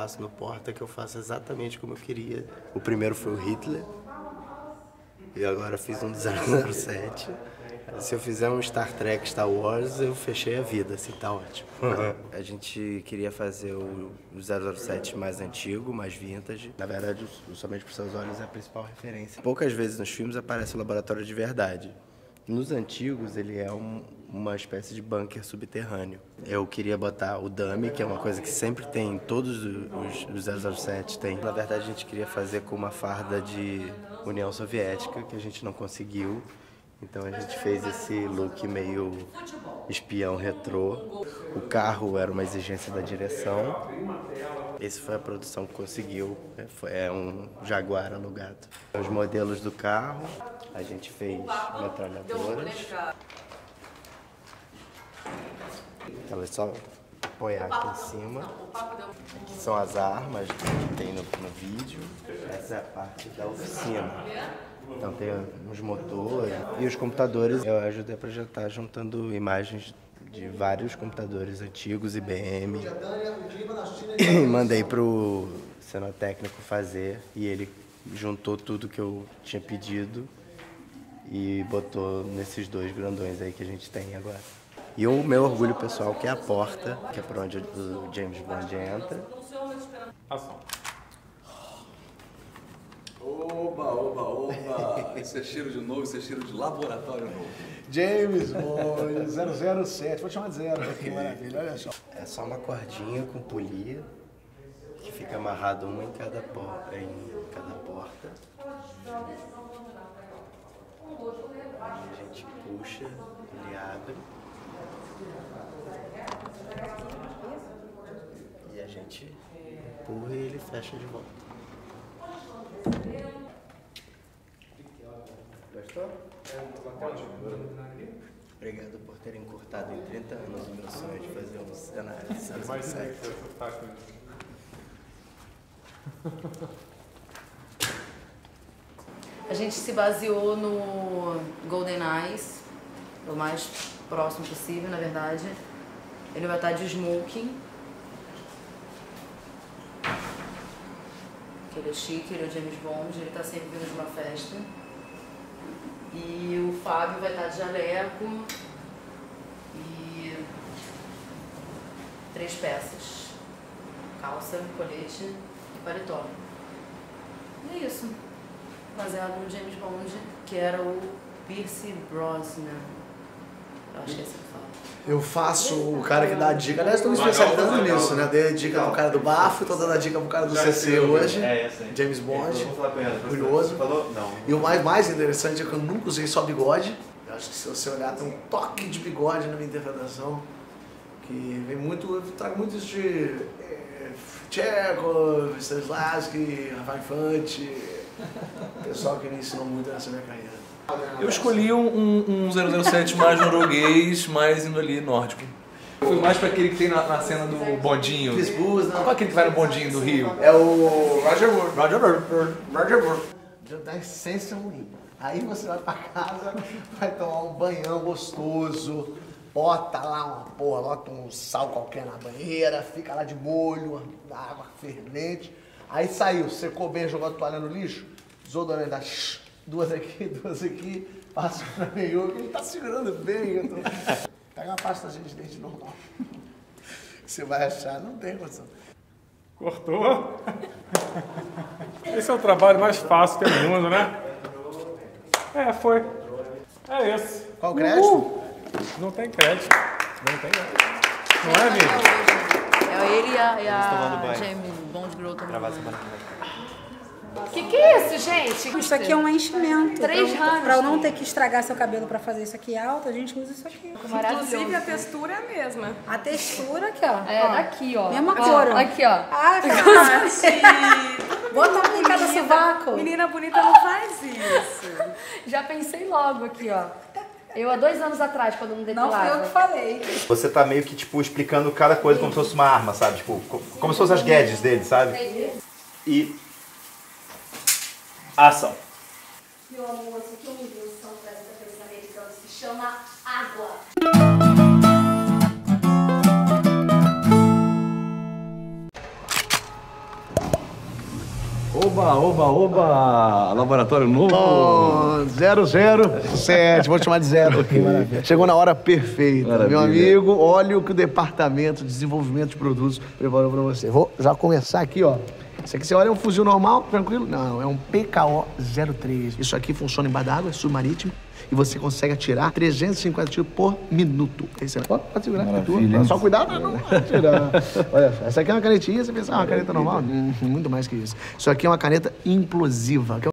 faço no Porta que eu faço exatamente como eu queria. O primeiro foi o Hitler, e agora fiz um do 007. Se eu fizer um Star Trek, Star Wars, eu fechei a vida, assim, tá ótimo. A gente queria fazer o 007 mais antigo, mais vintage. Na verdade, o Somente por Seus Olhos é a principal referência. Poucas vezes nos filmes aparece o laboratório de verdade. Nos antigos, ele é uma espécie de bunker subterrâneo. Eu queria botar o dummy, que é uma coisa que sempre tem em todos os 007 tem. Na verdade, a gente queria fazer com uma farda de União Soviética, que a gente não conseguiu. Então a gente fez esse look meio espião retrô. O carro era uma exigência da direção. Essa foi a produção que conseguiu. É um Jaguar alugado. Os modelos do carro, a gente fez metralhadoras. Elas só apoiar aqui em cima. Aqui são as armas que tem no vídeo. Essa é a parte da oficina. Então tem uns motores e os computadores. Eu ajudei a projetar juntando imagens de vários computadores antigos, IBM. E mandei pro cenotécnico fazer e ele juntou tudo que eu tinha pedido e botou nesses dois grandões aí que a gente tem agora. E o meu orgulho pessoal, que é a porta, que é por onde o James Bond entra. Ação. Oba, oba, oba! Esse é cheiro de novo, esse é cheiro de laboratório novo. James Bond 007, vou te chamar de zero, que maravilha, olha só. É só uma cordinha com polia, que fica amarrado uma em cada porta. A gente puxa, ele abre. E a gente empurra e ele fecha de volta. Gostou? Obrigado por terem encurtado em 30 anos o meu sonho de fazer um cenário de 007. A gente se baseou no Golden Eyes, o mais próximo possível, na verdade. Ele vai estar de smoking. Ele é chique, ele é o James Bond, ele está sempre vindo de uma festa. E o Fábio vai estar de jaleco e 3 peças. Calça, colete e paletó. E é isso. Baseado no James Bond, que era o Pierce Brosnan. Eu acho que é assim que fala. Eu faço o cara que dá a dica. Aliás, estou me especializando nisso, né? Dei a dica pro cara do bafo, estou dando a dica pro cara do CC hoje. James Bond. Curioso. E o mais interessante é que eu nunca usei só bigode. Eu acho que se você olhar, tem um toque de bigode na minha interpretação. Que vem muito, eu trago muito isso de Tcheco, Stanislavski, Rafael Infante. Pessoal que me ensinou muito nessa minha carreira. Eu escolhi um 007 mais norueguês, mais indo ali nórdico. Fui mais para aquele que tem na cena do bondinho. Chris Bus, Qual é aquele que vai no bondinho do Rio? É o Roger Moore. Roger Moore. Já dá essência ruim. Aí você vai pra casa, vai tomar um banhão gostoso, bota lá uma porra, bota um sal qualquer na banheira, fica lá de molho, na água fervente. Aí saiu, secou bem, jogou a toalha no lixo, desodorante dá duas aqui, passa pra meio, ele tá segurando bem. Pega uma pasta de dente normal. Você vai achar, não tem condição. Cortou? Esse é o trabalho mais fácil do mundo, né? É, foi. É esse. Qual o crédito? Não tem crédito. Não tem crédito. Não é, amigo? É ele e a James Bond Girl também. Que é isso, gente? Isso aqui é um enchimento. 3 anos. Pra eu não ter que estragar seu cabelo pra fazer isso aqui alto, a gente usa isso aqui. Inclusive a textura é a mesma. A textura aqui, ó. É, daqui, ó. Mesma cor, ó. Aqui, ó. Ah, cara. Bota um em cada sovaco. Menina bonita não faz isso. Já pensei logo aqui, ó. Eu há 2 anos atrás, quando não Não depilava. fui eu que falei. Você tá meio que, tipo, explicando cada coisa como se fosse uma arma, sabe? Tipo, como se fossem as gadgets dele, sabe? E... ação. Meu amor, isso aqui é uma invenção trazida pelos americanos, se chama água. Oba, oba, oba! Laboratório novo! Oh, 007, vou te chamar de 0 aqui. Chegou na hora perfeita. Maravilha. Meu amigo, olha o que o Departamento de Desenvolvimento de Produtos preparou pra você. Vou já começar aqui, ó. Isso aqui você olha é um fuzil normal, tranquilo? Não, é um PKO-03. Isso aqui funciona embaixo d'água, é submarítimo. E você consegue atirar 350 tiros por minuto. Aí você pode segurar, é tua. Só cuidado pra não atirar. Olha, essa aqui é uma canetinha, você pensa, uma caneta normal? Muito mais que isso. Isso aqui é uma caneta implosiva.